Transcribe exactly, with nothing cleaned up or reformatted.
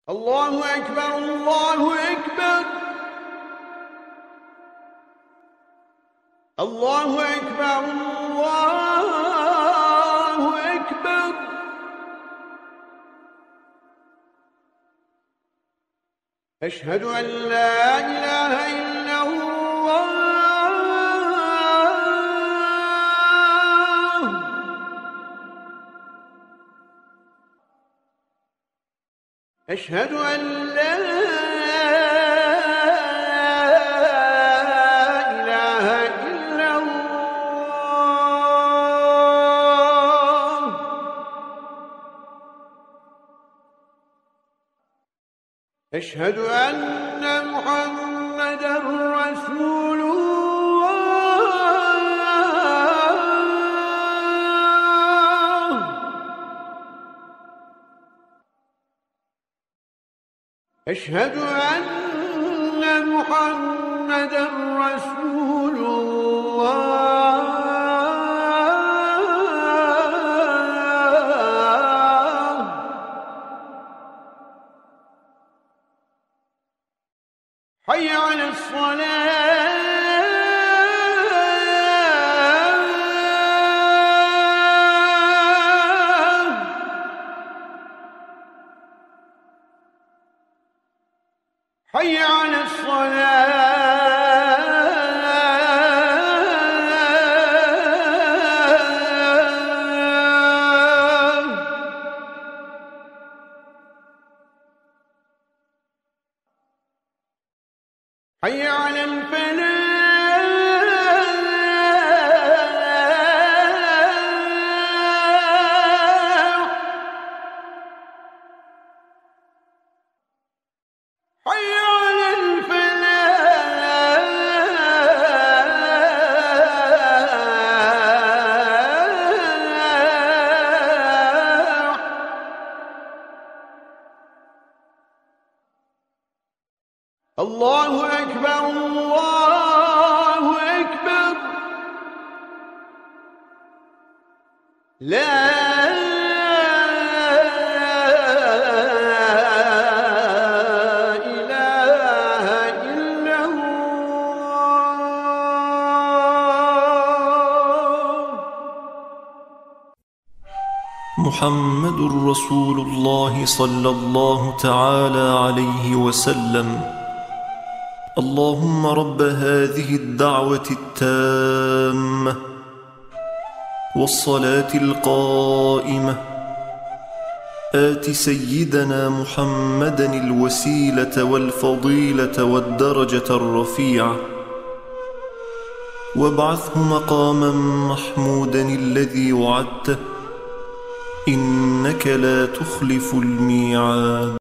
الله أكبر الله أكبر الله أكبر الله أكبر أشهد أن لا إله إلا الله أشهد أن لا إله إلا الله أشهد أن محمدا رسول الله أشهد أن محمدا رسول الله حي على الصلاة حي على الصلاة حي على الفلاح حي على الفلاح الله أكبر الله أكبر لا إله إلا الله محمد رسول الله صلى الله تعالى عليه وسلم. اللهم رب هذه الدعوة التامة والصلاة القائمة آت سيدنا محمدا الوسيلة والفضيلة والدرجة الرفيعة وابعثه مقاما محمودا الذي وعدته إنك لا تخلف الميعاد.